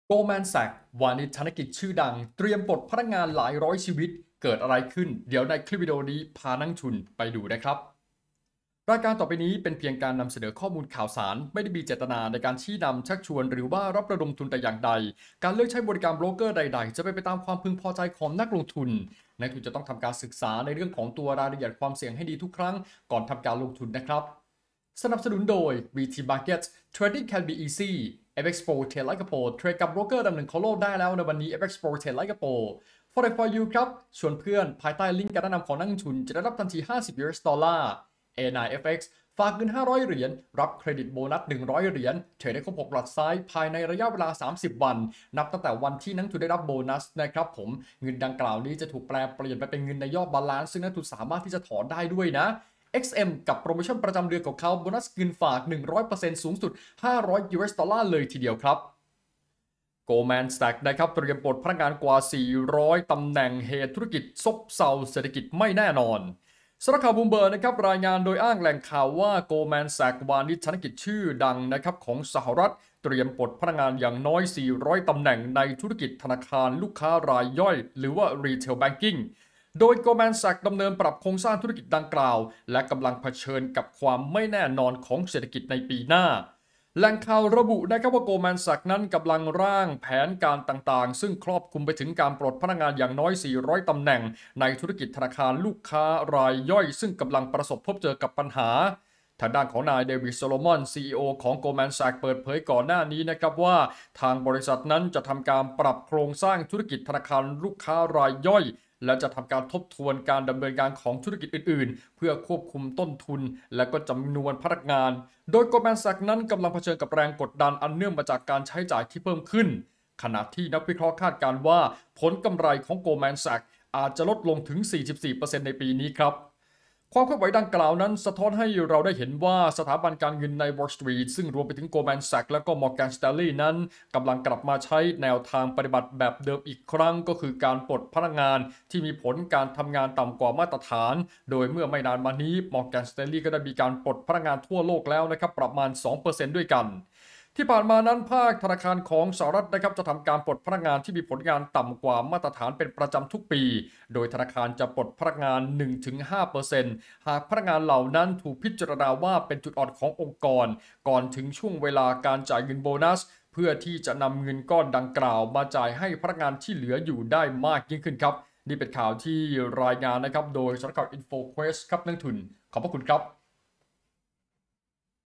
Goldman Sachs วานิชธนกิจชื่อดังเตรียมปลดพนักงานหลายร้อยชีวิตเกิดอะไรขึ้นเดี๋ยวในคลิปวิดีโอนี้พานักทุนไปดูนะครับรายการต่อไปนี้เป็นเพียงการนำเสนอข้อมูลข่าวสารไม่ได้มีเจตนาในการชี้นำชักชวนหรือว่ารับระดมทุนแต่อย่างใดการเลือกใช้บริการโบรกเกอร์ใดๆจะเป็นไปตามความพึงพอใจของนักลงทุนนักลงทุนจะต้องทำการศึกษาในเรื่องของตัวรายละเอียดความเสี่ยงให้ดีทุกครั้งก่อนทำการลงทุนนะครับสนับสนุนโดย VT Markets Trading can be easy FX Pro Trade Like a Pro เทรดกับโบรกเกอร์ดำหนึ่งของโลกได้แล้วในวันนี้ FX Pro Trade Like a Pro Forex for you ครับชวนเพื่อนภายใต้ลิงก์การแนะนำของนักลงทุนจะได้รับทันที50 US ดอลลาร์ A9FX ฝากเงิน500เหรียญรับเครดิตโบนัส100เหรียญเทรดได้ครบ6หลักไซส์ภายในระยะเวลา30วันนับตั้งแต่วันที่นักลงทุนได้รับโบนัสนะครับผมเงินดังกล่าวนี้จะถูกแปลเปลี่ยนไปเป็นเงินในยอดบาลานซ์ซึ่งนักลงทุนสามารถที่จะถอนได้ด้วยนะXM กับโปรโมชั่นประจำเดือนของเขาโบนัสเงินฝาก 100% สูงสุด500 US ดอลลาร์เลยทีเดียวครับ Goldman Sachs นะครับเตรียมปลดพนักงานกว่า400ตำแหน่งเหตุธุรกิจซบเซาเศรษฐกิจไม่แน่นอนสำนักข่าวบูมเบิร์กนะครับรายงานโดยอ้างแหล่งข่าวว่า Goldman Sachs วานิชธนกิจชื่อดังนะครับของสหรัฐเตรียมปลดพนักงานอย่างน้อย400ตำแหน่งในธุรกิจธนาคารลูกค้ารายย่อยหรือว่า Retail Bankingโดย Goldman Sachs ดำเนินปรับโครงสร้างธุรกิจดังกล่าวและกำลังเผชิญกับความไม่แน่นอนของเศรษฐกิจในปีหน้าแหล่งข่าวระบุนะครับว่า Goldman Sachs นั้นกำลังร่างแผนการต่างๆซึ่งครอบคลุมไปถึงการปลดพนักงานอย่างน้อย400ตำแหน่งในธุรกิจธนาคารลูกค้ารายย่อยซึ่งกำลังประสบพบเจอกับปัญหาทางด้านของนายเดวิดโซโลมอน CEO ของ Goldman Sachs เปิดเผยก่อนหน้านี้นะครับว่าทางบริษัทนั้นจะทำการปรับโครงสร้างธุรกิจธนาคารลูกค้ารายย่อยและจะทำการทบทวนการดำเนินการของธุรกิจอื่นๆเพื่อควบคุมต้นทุนและก็จำนวนพนักงานโดย Goldman Sachs นั้นกำลังเผชิญกับแรงกดดันอันเนื่องมาจากการใช้จ่ายที่เพิ่มขึ้นขณะที่นักวิเคราะห์คาดการณ์ว่าผลกำไรของ Goldman Sachs อาจจะลดลงถึง 44% ในปีนี้ครับความเคลื่อนไหวดังกล่าวนั้นสะท้อนให้เราได้เห็นว่าสถาบันการเงินใน Wall Street ซึ่งรวมไปถึง Goldman Sachs และก็ Morgan Stanley นั้นกำลังกลับมาใช้แนวทางปฏิบัติแบบเดิมอีกครั้งก็คือการปลดพนักงานที่มีผลการทำงานต่ำกว่ามาตรฐานโดยเมื่อไม่นานมานี้ Morgan Stanley ก็ได้มีการปลดพนักงานทั่วโลกแล้วนะครับประมาณ 2% ด้วยกันที่ผ่านมานั้นภาคธนาคารของสหรัฐนะครับจะทำการปลดพนักงานที่มีผลงานต่ำกว่ามาตรฐานเป็นประจำทุกปีโดยธนาคารจะปลดพนักงาน 1-5% หากพนักงานเหล่านั้นถูกพิจารณาว่าเป็นจุดอ่อนขององค์กรก่อนถึงช่วงเวลาการจ่ายเงินโบนัสเพื่อที่จะนำเงินก้อนดังกล่าวมาจ่ายให้พนักงานที่เหลืออยู่ได้มากยิ่งขึ้นครับนี่เป็นข่าวที่รายงานนะครับโดยสำนักข่าว InfoQuest ครับนักทุนขอบพระคุณครับ